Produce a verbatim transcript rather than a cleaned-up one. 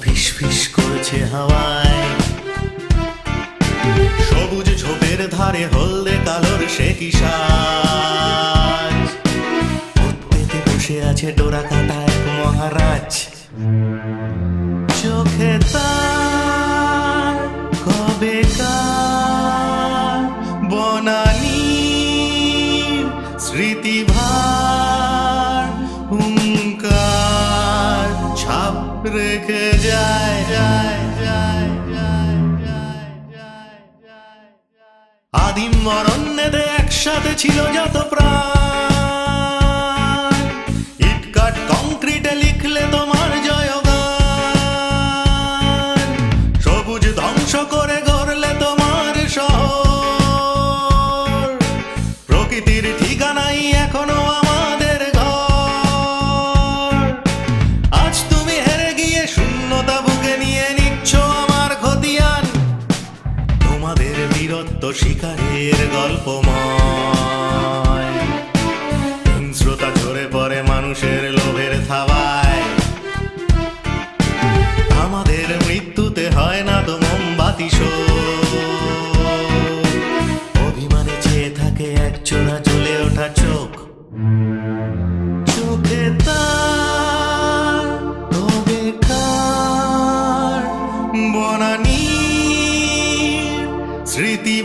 ফিস ফিস করছে হাওয়ায়, সবুজ ঝোপের ধারে হলদে কালোর সে কি সাজ। পেতে বসে আছে ডোরা কাটা এক মহারাজ, চোখে তার কবেকার বনানীর স্মৃতিভার হুঙ্কার ছাপ রেখে যায় যায় যায় যায় যায় যায়। আদিম অরণ্যেতে একসাথে ছিল যত প্রাণ, ইটকাট কংক্রিটে লিখলে তোমার জয়গান, সবুজ ধ্বংস করে গড়লে তোমার শহর, প্রকৃতির ঠিকানাই এখনো আমাদের ঘর। আজ তুমি হেরে গিয়ে শূন্যতা বুকে নিয়ে নিচ্ছ আমার খতিয়ান, তোমাদের বীরত্ব শিকারের গল্পময়, হিংস্রতা ঝরে পড়ে মানুষের লোভের থাবায়। আমাদের মৃত্যুতে হয় না তো মোমবাতি শোক, অভিমানে চেয়ে থাকে এক চোরা জ্বলে ওঠা চোখ, চোখে তার কবেকার বনানীর স্মৃতি